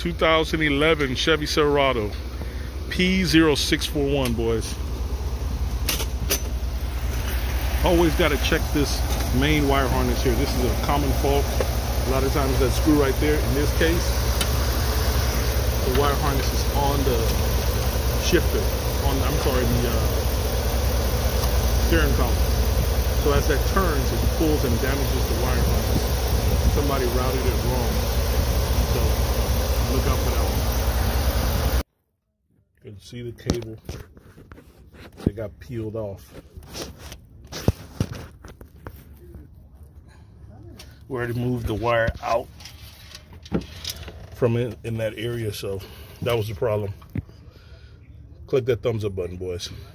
2011 Chevy Silverado P0641, boys. Always got to check this main wire harness here. This is a common fault. A lot of times that screw right there. In this case, the wire harness is on the shifter. The steering column. So as that turns, it pulls and damages the wire harness. Somebody routed it wrong. So look out for that one. You can see the cable. They got peeled off. We already moved the wire out from in that area, so that was the problem. Click that thumbs up button, boys.